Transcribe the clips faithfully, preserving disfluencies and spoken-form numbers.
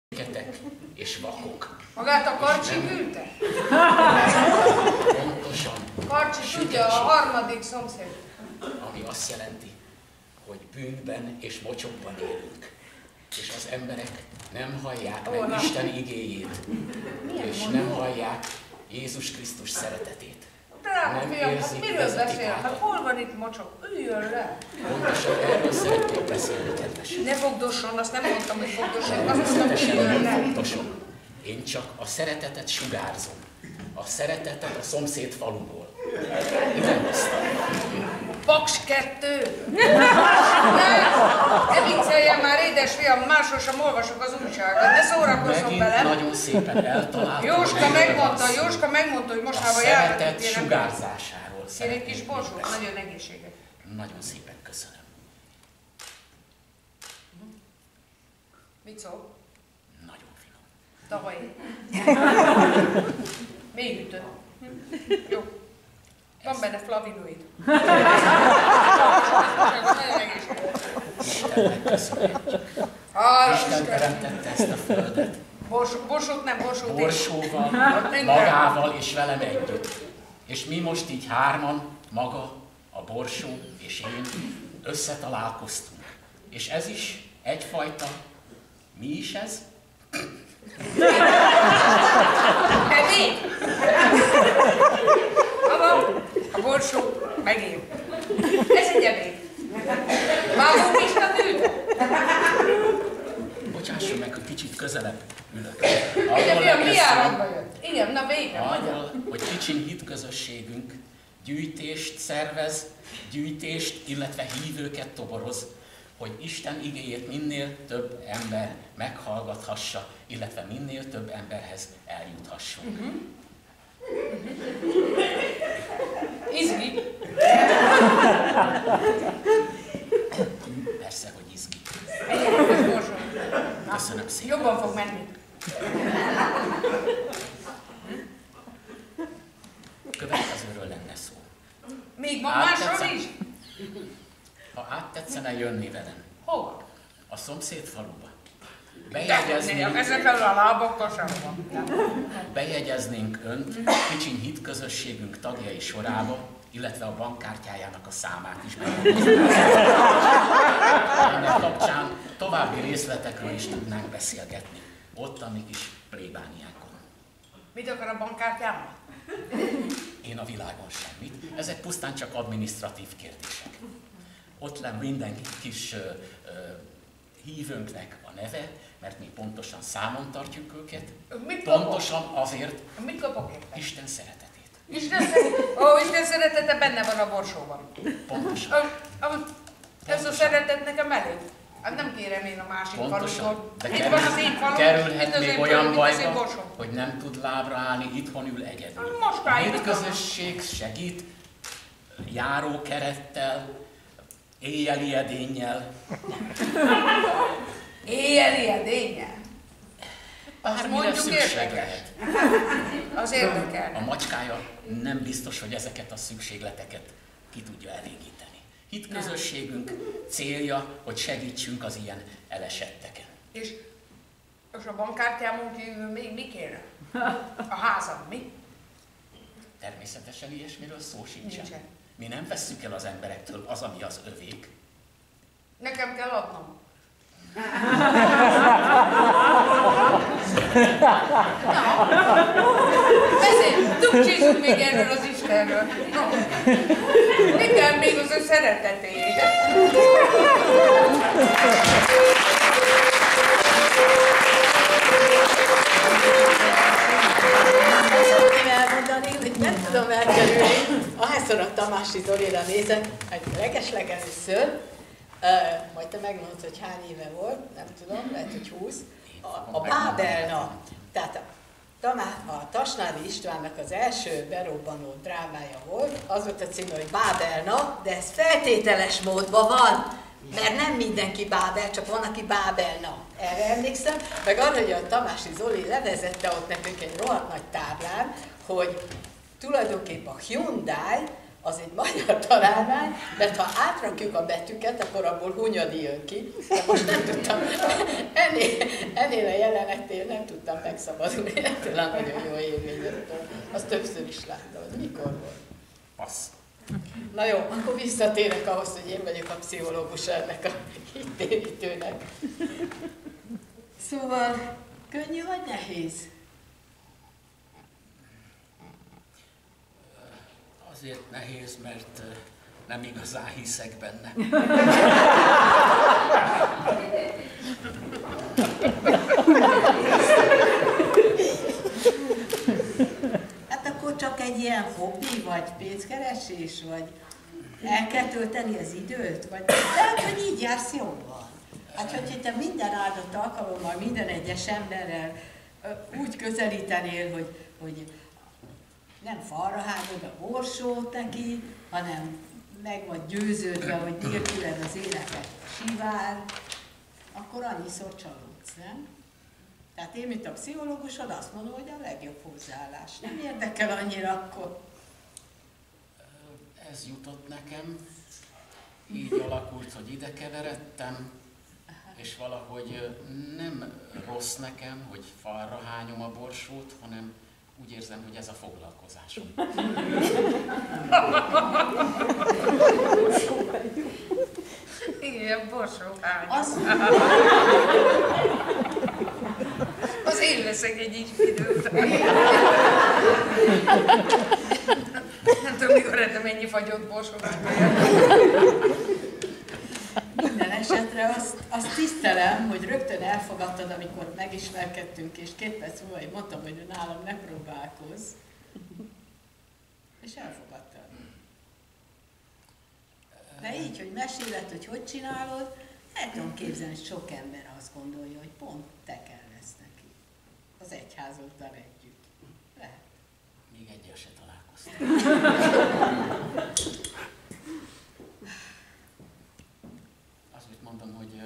Ketek és vakok. Magát a Karcsi küldte? Pontosan. Karcsi tudja, a harmadik szomszéd. Ami azt jelenti, hogy bűnben és mocsokban élünk. És az emberek nem hallják meg Ó, Isten igéjét, milyen és mondom? nem hallják Jézus Krisztus szeretetét. Drága Nem fiam, érzik, hát miről vezetik beszél? át. Hát hol van itt mocsok? Üljön le! Pontosan erről szeretnék beszélni, kedves. Ne fogdosson, azt nem mondtam, hogy fogdosson, azt mondtam, hogy Természetesen üljön nem le! fontosom. Én csak a szeretetet sugárzom. A szeretetet a szomszéd faluból. Nem hoztam. Paks kettő! Ne! Ne vicceljen már, édesfiam, máshol sem olvasok az újságot, ne szórakozzon Megint velem! nagyon szépen eltaláltam. Jóska megmondta, Jóska megmondta, hogy most a hával szeretet jártak itt sugárzásáról Én egy kis szeretnék borsót, beszélni. nagyon egészséges. Nagyon szépen köszönöm. Mit szól? Nagyon finom. Tavaly. Még ütött. Jó. Van benne flavonoid. Nagyon egészséges. Istennek köszönjük. Hála Isten Istennek. teremtette ezt a földet. Borsó, borsót nem, borsót én. Borsóval, én. magával és velem együtt. És mi most így hárman, maga, a borsó és én összetalálkoztunk. És ez is egyfajta, mi is ez? Ebéd! Mama, a borsó, meg én. Ez egy ebéd. Vágunk is a tűt? Bocsásson meg, hogy kicsit közelebb ülök. Ugye, Arról mi lesz áradba szó, jött? Igen, na végre, mondja. arról, hogy kicsin hitközösségünk gyűjtést szervez, gyűjtést, illetve hívőket toboroz, hogy Isten igéjét minél több ember meghallgathassa, illetve minél több emberhez eljuthasson. Uh-huh. Izgi. Persze, hogy izgi. Egyenes borsó. Köszönöm szépen. Jobban fog menni. Következőről lenne szó. Még van Áttetszem. másról is? Ha áttetszene jönni velem Hova? a szomszéd faluba, De, bejegyeznénk, ezekkel a lábakkal sem van. bejegyeznénk önt kicsiny hitközösségünk tagjai sorába, illetve a bankkártyájának a számát is bejegyezném. Ennek kapcsán további részletekről is tudnánk beszélgetni. Ott a mi kis plébániánkon. Mit akar a bankkártyámmal? Én a világon semmit. Ezek pusztán csak adminisztratív kérdések. Ott lenne minden kis ö, ö, hívőnknek a neve, mert mi pontosan számon tartjuk őket. Mit kapok? Pontosan azért Mit kapok érte? Isten szeretetét. Isten szeretete, ó, Isten szeretete benne van a borsóban. Pontosan. A, a, ez a szeretet nekem elég. Hát nem kérem én a másik Pontosan. falumból. De Itt van az én falum, itt kerülhet az még én olyan falum, itt az én bajba, borsom. hogy nem tud lábra állni, itthon ül egyedül. Most A állj, hitközösség segít járókerettel, éjjeli edénnyel. Éjjeli edénye. Bármire mondjuk szükség érdekes. lehet. Az A érdekel. macskája nem biztos, hogy ezeket a szükségleteket ki tudja elégíteni. Hitközösségünk célja, hogy segítsünk az ilyen elesetteken. És, és a bankkártyámon kívül még mi kéne? A házam, mi? Természetesen ilyesmiről szó sincsen. Nincsen. Mi nem vesszük el az emberektől az, ami az övék. Nekem kell adnom. Na, beszélj, tukcsízzunk még erről az Istenről. No. Mi kell még az ő szeretetéért? Szeretném elmondani, hogy nem tudom elkerülni, ahányszor a Tamási Zolira nézek, hogy legeslegelőször, uh, majd te megmondod, hogy hány éve volt, nem tudom, lehet, hogy húsz, a, a Bábel nap. Tehát a, Tamá, a Tasnádi Istvánnak az első berobbanó drámája volt, az volt a címe, hogy Bábel nap, de ez feltételes módban van, mert nem mindenki Bábel, csak van, aki Bábelna. Erre emlékszem, meg arra, hogy a Tamási Zoli levezette ott nekünk egy rohadt nagy táblán, hogy tulajdonképpen a Hyundai az egy magyar találmány, mert ha átrakjuk a betűket, akkor abból Hunyadi jön ki. De most nem tudtam, ennél, ennél a jelenetnél nem tudtam megszabadulni, ettől nagyon jó élményettől. Azt többször is láttam, hogy mikor volt. Passz. Na jó, akkor visszatérek ahhoz, hogy én vagyok a pszichológus ennek a hittérítőnek. Szóval, könnyű vagy nehéz? Azért nehéz, mert nem igazán hiszek benne. Hát akkor csak egy ilyen hobbi, vagy pénzkeresés, vagy el kell tölteni az időt, vagy lehet, hogy így jársz jobban. Hát, hogyha te minden áldott alkalommal, minden egyes emberrel úgy közelítenél, hogy, hogy nem falra hányod a borsót neki, hanem meg vagy győződve, hogy nélküled az életet sivár, akkor annyiszor csalódsz, nem? Tehát én, mint a pszichológusod, azt mondom, hogy a legjobb hozzáállás. Nem érdekel annyira akkor. Ez jutott nekem, így alakult, hogy ide keveredtem, és valahogy nem rossz nekem, hogy falra hányom a borsót, hanem úgy érzem, hogy ez a foglalkozásom. Igen, borsóhány. Az... Az én leszek egy így idő után. Nem tudom, mikor erre mennyi fagyott borsóhányba jár. Minden esetre azt, azt tisztelem, hogy rögtön elfogadtad, amikor megismerkedtünk, és két perc múlva én mondtam, hogy nálam ne próbálkozz. És elfogadtad. De így, hogy meséled, hogy hogy csinálod, el tudom képzelni, hogy sok ember azt gondolja, hogy pont te kell lesz neki. Az egyházoddal együtt. Lehet. Még egyel se találkoztam. Azt mondom, hogy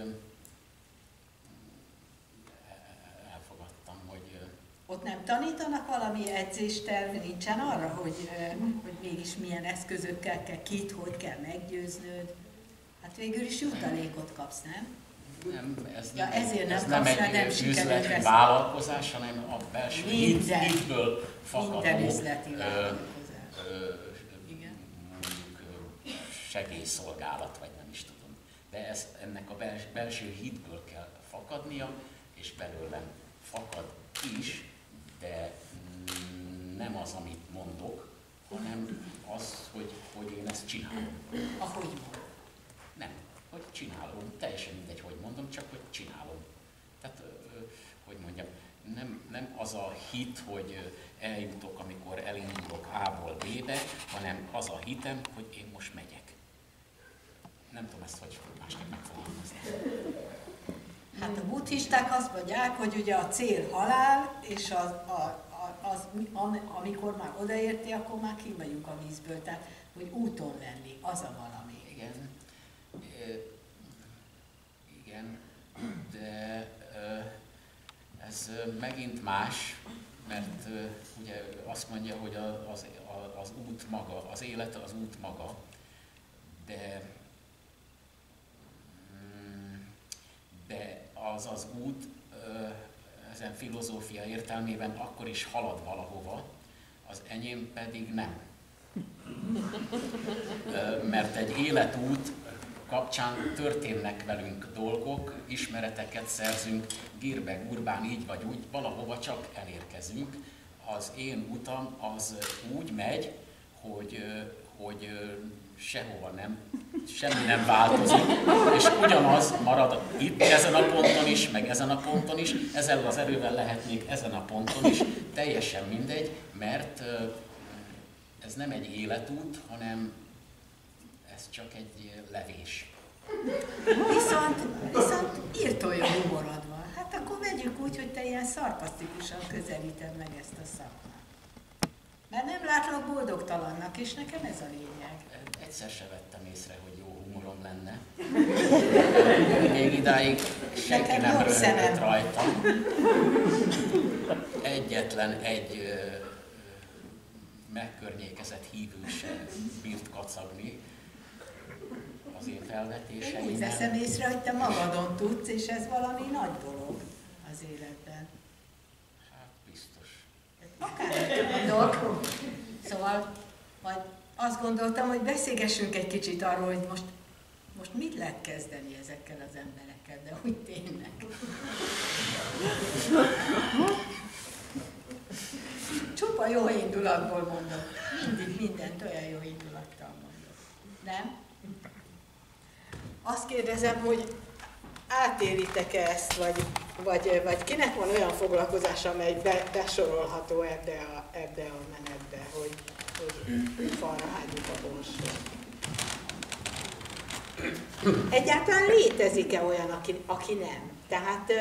elfogadtam, hogy... Ott nem tanítanak valami edzésterv, nincsen arra, hogy, hogy mégis milyen eszközökkel kell, kit, hogy kell meggyőznöd. Hát végül is jutalékot kapsz, nem? Nem, ez ja, nem, ezért nem ez kapsz, nem egy nem üzleti vállalkozás, hanem a belső minden, hitből fakadó minden üzleti vállalkozás. Ö, ö, Igen. Mondjuk segélyszolgálat, vagy nem is tudom. De ez, ennek a bels, belső hitből kell fakadnia, és belőlem fakad is, de nem az, amit mondok, hanem az, hogy, hogy én ezt csinálom. Ahogy mondom. Nem, hogy csinálom, teljesen mindegy, hogy mondom, csak hogy csinálom. Tehát, hogy mondjam, nem, nem az a hit, hogy eljutok, amikor elindulok A-ból B-be, hanem az a hitem, hogy én most megyek. Nem tudom ezt, hogy másképp megfogalmazni. Hát a buddhisták azt mondják, hogy ugye a cél halál, és az, a, az, amikor már odaérti, akkor már ki vagyunk a vízből. Tehát, hogy úton lenni, az a valami. Igen, igen, de ez megint más, mert ugye azt mondja, hogy az, az út maga, az élet az út maga, de, de az az út ezen filozófia értelmében akkor is halad valahova, az enyém pedig nem. Mert egy életút kapcsán történnek velünk dolgok, ismereteket szerzünk, gírbe, gurbán, így vagy úgy, valahova csak elérkezünk. Az én utam az úgy megy, hogy, hogy sehova nem, semmi nem változik, és ugyanaz marad itt, ezen a ponton is, meg ezen a ponton is, ezzel az erővel lehetnék ezen a ponton is, teljesen mindegy, mert ez nem egy életút, hanem ez csak egy levés. Viszont, viszont írtó jó humorod van. Hát akkor vegyük úgy, hogy te ilyen szarkasztikusan közelíted meg ezt a szakmát. Mert nem látlak boldogtalannak, és nekem ez a lényeg. Egyszer se vettem észre, hogy jó humorom lenne. Még idáig senki nekem nem röhögött szemem. rajtam. Egyetlen egy megkörnyékezett hívő se bírt kacagni az én felvetéseimben. Úgy veszem észre, hogy te magadon tudsz, és ez valami nagy dolog az életben. Hát biztos. Akár mondok. Szóval majd azt gondoltam, hogy beszélgessünk egy kicsit arról, hogy most, most mit lehet kezdeni ezekkel az emberekkel, de úgy tényleg. Csupa jó indulatból mondok. Mindig mindent olyan jó indulattal mondok. Nem? Azt kérdezem, hogy átéritek-e ezt, vagy, vagy, vagy kinek van olyan foglalkozás, amely be, besorolható ebbe a, ebbe a menetbe, hogy, hogy falra hágyjuk a borsot. Egyáltalán létezik-e olyan, aki, aki nem? Tehát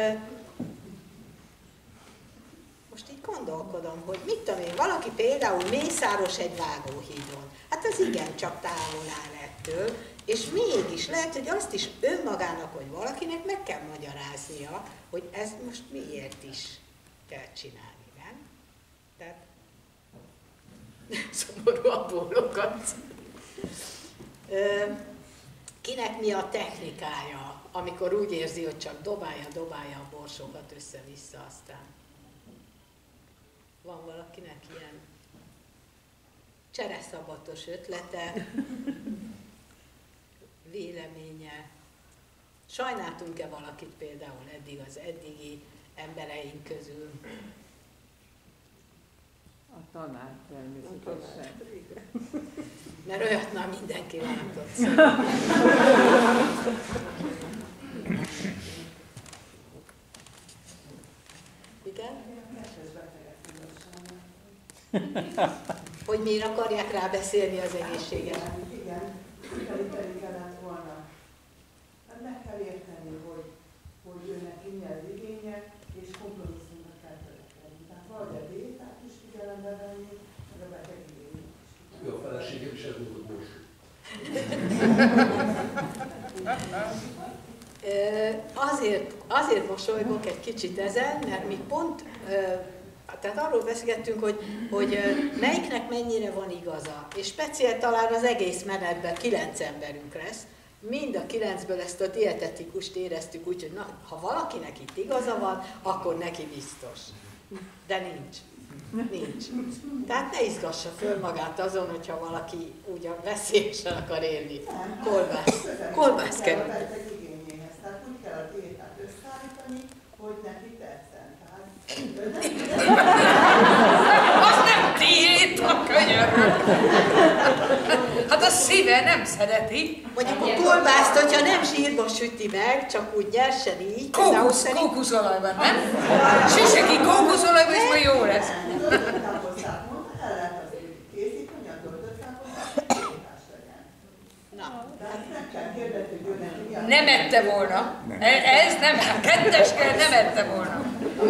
most így gondolkodom, hogy mit tudom én, valaki például Mészáros egy vágóhídon. Hát az igen csak távol áll ettől, és mégis lehet, hogy azt is önmagának, hogy valakinek meg kell magyaráznia, hogy ez most miért is kell csinálni, nem? Tehát szomorú a bólokat. Kinek mi a technikája, amikor úgy érzi, hogy csak dobálja, dobálja a borsokat össze-vissza aztán? Van valakinek ilyen csereszabatos ötlete, véleménye? Sajnáltunk-e valakit például eddig az eddigi embereink közül? A tanár természetesen. Mert olyat már mindenki látott. Igen? Hogy miért akarják rábeszélni az egészséget? Igen, sikeríteni kellett volna. Hát meg kell érteni, hogy, hogy őnek mi az igénye, és kompromisszumra kell törekedni. Tehát vagy a diétát is figyelembe venni, meg a beteg igényét is. Jó, a feleségem is elmúlt borsó. Azért, azért mosolygok egy kicsit ezen, mert mi pont, tehát arról beszélgettünk, hogy, hogy melyiknek mennyire van igaza, és speciál talán az egész menetben kilenc emberünk lesz, mind a kilencből ezt a dietetikust éreztük úgy, hogy na, ha valakinek itt igaza van, akkor neki biztos. De nincs. Nincs. Tehát ne izgassa föl magát azon, hogyha valaki úgy veszélyesen akar élni. Kolbász. Kolbász kerül. Tehát úgy kell a diétát összeállítani, hogy neki tetszen. Az nem diéta, könyörgöm. Hát a szíve nem szereti. Mondjuk a kolbászt, hogyha nem zsírba süti meg, csak úgy nyersen így. Kókusz, kókuszolajban, nem? Süsse ki kókuszolajban, és majd jó lesz. Töltött káposztát mondta, el lehet azért készíteni, a töltött káposztát, diétás legyen. Na. Tehát nem kell kérdezni, hogy ő neki mi a... Nem ette volna. Ez nem, ketteskel nem ette volna.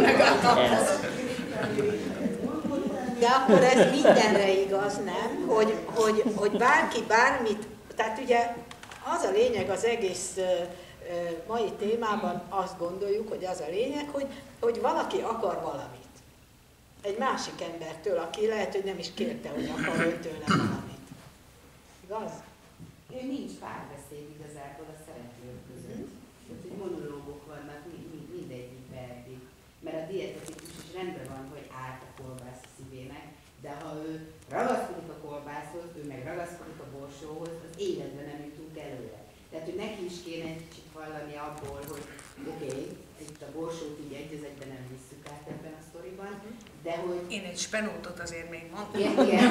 De akkor ez mindenre igaz, nem? Hogy, hogy, hogy bárki bármit, tehát ugye az a lényeg az egész mai témában, azt gondoljuk, hogy az a lényeg, hogy, hogy valaki akar valamit. Egy másik embertől, aki lehet, hogy nem is kérte, hogy akar ő tőle valamit. Igaz? Ő nincs párbeszéd igazából a szereplők között. Tehát, hogy monológok vannak mindegyikben eddig. Mert a dietetikus is rendben van, hogy állt a kolbász szívének, de ha ő ragaszkodik a kolbászhoz, ő meg ragaszkodik a borsóhoz, az életben nem jutunk előre. Tehát, hogy neki is kéne egy kicsit hallani abból, hogy oké, okay, itt a borsót így egy az egyben nem visszük át ebben a sztoriban, de hogy... Én egy spenótot azért még mondtam. Igen, igen.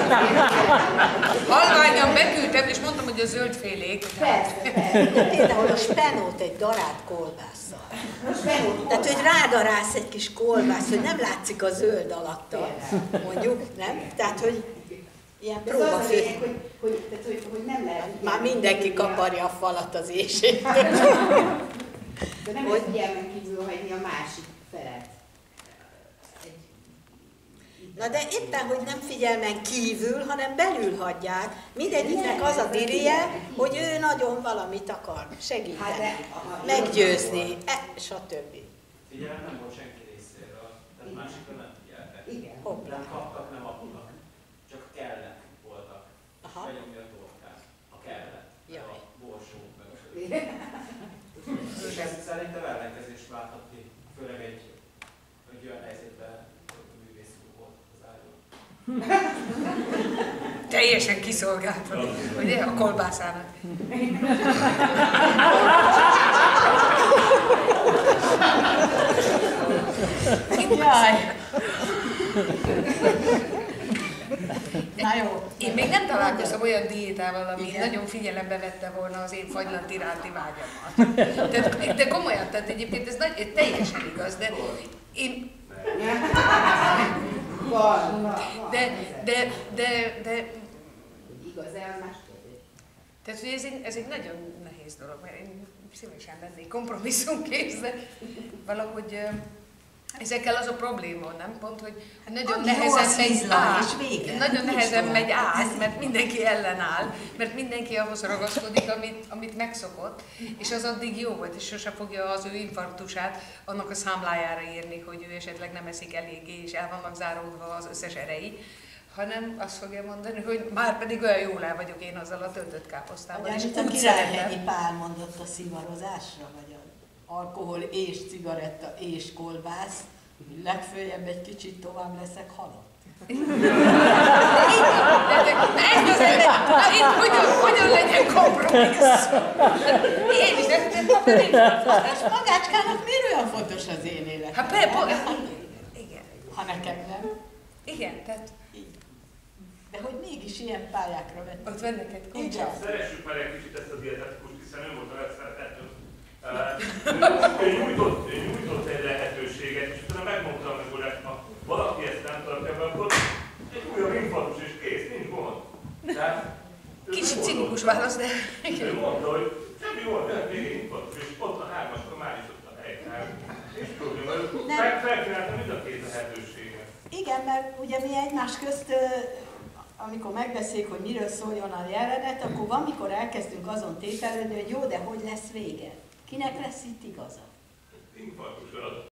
Halványan beküldtem, és mondtam, hogy a zöldfélék. Persze, persze. Például a spenót egy darált kolbásszal. Tehát, hogy rádarálsz egy kis kolbász, hogy nem látszik a zöld alatta, mondjuk, nem? Tehát, hogy ilyen próbafő. Hogy, hogy, tehát, hogy, hogy nem lehet... Már mindenki kaparja a falat az éjség. De nem lehet figyelmen kívül hagyni a másik felet. Na de éppen, hogy nem figyelmen kívül, hanem belül hagyják. Mindegyiknek az a dirie, hogy ő nagyon valamit akar segíteni, meggyőzni, e, stb. Figyelem nem volt senki részéről, tehát másikra nem figyeltek. Igen. Nem kaptak, nem adtak. Csak Teljesen kiszolgáltva, ugye, a kolbászának. Jaj! Na jó. Én még nem találkoztam olyan diétával, ami igen, nagyon figyelembe vette volna az én fagylant iránti vágyamat. Tehát, de komolyan, tehát egyébként ez nagy, teljesen igaz, de én... De, de, de, de... Igaz-e, az más kérdés. Tehát, hogy ez egy, ez egy nagyon nehéz dolog, mert én szívesen lennék kompromisszumkész, de valahogy... Ezekkel az a probléma, nem? Pont, hogy hát nagyon Annyi nehezen rossz megy ízlás, át, és vége. nagyon Nincs nehezen tovább. megy át, mert mindenki ellenáll, mert mindenki ahhoz ragaszkodik, amit, amit megszokott, és az addig jó volt, és sose fogja az ő infarktusát annak a számlájára írni, hogy ő esetleg nem eszik eléggé, és el vannak záródva az összes erei, hanem azt fogja mondani, hogy már pedig olyan jól el vagyok én azzal a töltött káposztával. Vagy És amit a úgy Királyhegyi szeretem. Pál mondott a szivarozásra, vagy a alkohol és cigaretta és kolbász, legfőjebb egy kicsit tovább leszek halott. Ez az egy, itt hogyan, hogyan legyen kompromisszum? Én is, de És magácskának miért olyan fontos az én életem? hát persze, igen, Ha nekem nem, igen, tehát így. De hogy mégis ilyen pályákra vettem. ott vennek egy Így kulcsát. van. Szeressük meg egy kicsit ezt a dietetikust, hiszen ő volt a legszeretettebb. Ő nyújtott, ő nyújtott egy lehetőséget, és utána megmondta, amikor ha valaki ezt nem tartja be, akkor egy újabb infarktus és kész, nincs gond. Tehát, Kicsit cinikus válasz, de... ő mondta, hogy semmi gond, de még egy infarktus, és ott a hármaskor már is ott a hely. Nincs probléma, ő felkínálta mind a két lehetőséget. Igen, mert ugye mi egymás közt, ö, amikor megbeszéljük, hogy miről szóljon a jelenet, akkor van, mikor elkezdünk azon tételődni, hogy jó, de hogy lesz vége? Kinek lesz itt igaza? Infarktus alatt.